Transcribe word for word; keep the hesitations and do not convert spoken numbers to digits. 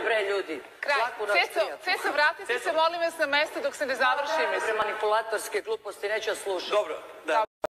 bre, ljudi. Kraj. Ceco, vratite se, molim vas, na mesto dok se ne završi. Manipulatorske gluposti, neću slušati. Dobro, da.